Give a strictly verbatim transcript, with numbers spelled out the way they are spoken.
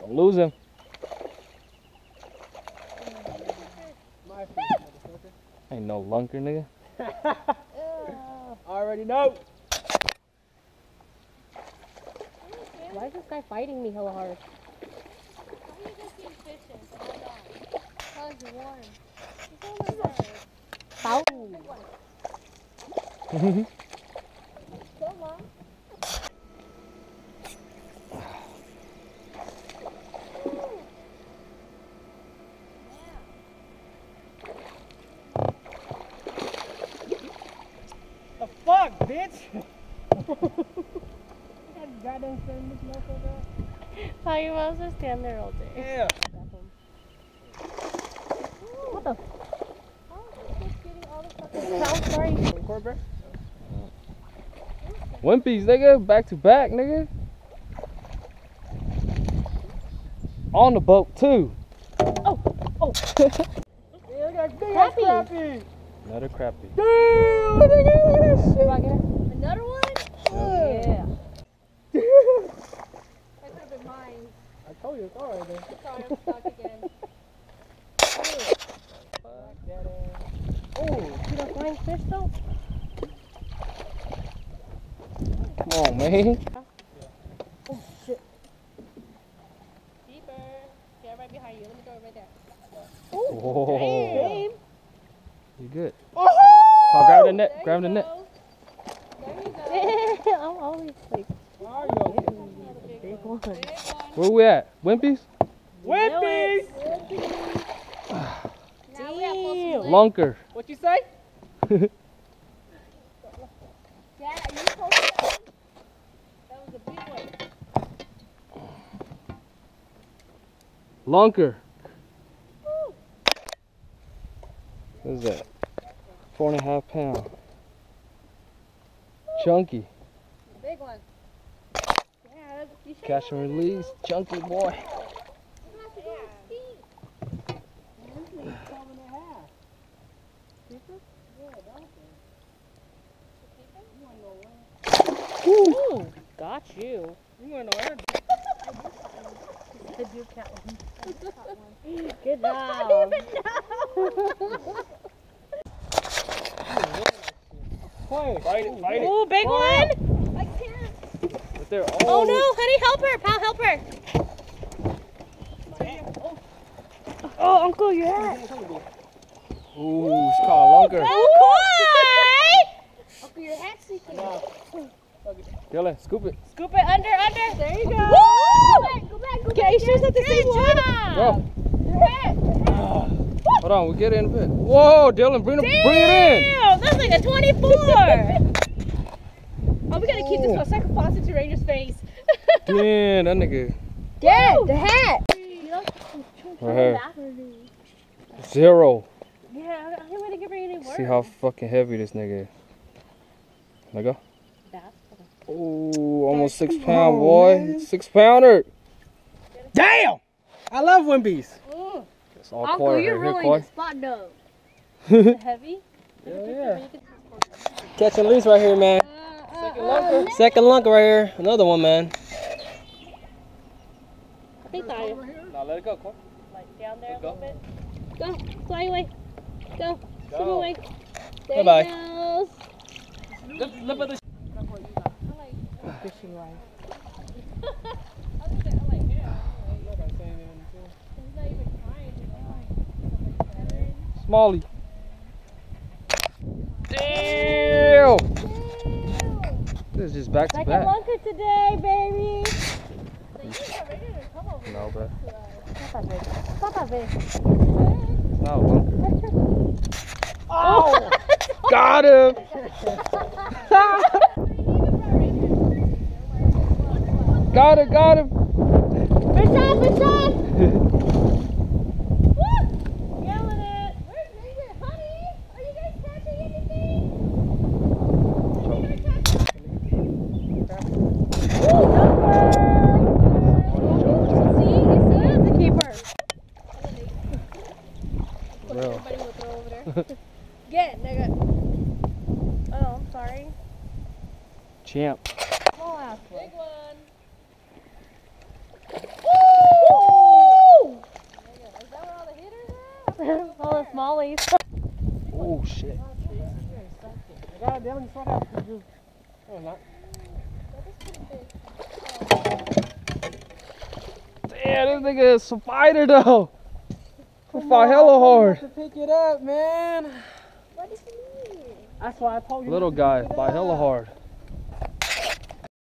Don't lose him. Ain't no lunker, nigga. Already know. Why is this guy fighting me hella hard? How are you guys getting fishing? Hold on. Because you're warm. It's over there. Foul. So long. The fuck, bitch? That goddamn thing, this motherfucker. How you supposed to stand there all day? Yeah. What the? How are you just getting all the fucking Foul, sorry. Record, bro? Wimpies, nigga. Back to back, nigga. On the boat, too. Oh, oh. Yeah, look at big ass Crappie. crappie. Another crappie. Damn, look at that shit. Did I get it? Another one? Yeah. That could have been mine. I told you it's alright there. Sorry, I'm stuck again. Fuck that ass. Oh, see that flying fish though? Come on, man. Oh shit. Deeper. Yeah, right behind you. Let me go right there. Whoa. Damn. You good. Oh! Oh, grab the net. There Grab you the net. go. There you go. I'm always like Where are you? big one. Big one. Where we at? Wimpies? Whippies! Now we have full Damn. swing. Lunker. What you say? Dad, are you supposed to? That was a big one. Lunker. What is that? Four and a half pound. Chunky. Big one. Yeah, you should Catch and release. Chunky boy. have to go deep. Ooh, got you. You wanna know where? Did you catch one? Good job. Play. Fight it, fight it. Ooh, big one. I can't. But they're all Oh no, honey, help her. Pal, help her. Oh, Uncle, you're at. Ooh, it's called a lunker. Oh, Koi! Uncle, your hat's leaking. Dylan, scoop it. Scoop it under, under. There you go. Woo! Go back, go back, go Okay, back. she's at the same time. Go. Your hat. Hold on, we get it in a bit. Whoa, Dylan, bring, the, bring it in. Damn, that's like a twenty-four. Oh, we gotta keep this for a second faucet into Ranger's face. Damn, that nigga. Dad, the hat. Right here. Zero. Yeah, I can't wait to get ready to work. See how fucking heavy this nigga is. Let go. Oh, almost six pound, boy. Six pounder. Damn! I love Wimbies. It's all Uncle, Koi you're right here, ruining Koi. the spot though. Is it heavy? Yeah, yeah. Catch and release right here, man. Second lunker. Second lunker right here. Another one, man. I think I Now let it go, Koi. like down there a Go. little bit. Go, fly away. Go, Go. swim away. There Bye-bye. he goes. Look, look at this. Fishing line. Smalley. Damn! This is just back to Second back. lunker today, baby. No, but Not that big. Not that big. not a lunker. Oh! Got him! Got it, got him! Fish on, fish on! Yelling it. Where's Ranger? Honey, are you guys catching anything? See, you see it? The keeper. Bro. Everybody will throw over there. Get, nigga. Oh, I'm sorry. Champ. Small ass one. Big one. Woo! All the smallies. Oh shit. God damn it, it's not out. Oh, not. Damn, this nigga is a fighter though. He fought hella hard. To pick it up, man. What is he? That's why I told you. Little not to guy pick it fought hella up. hard.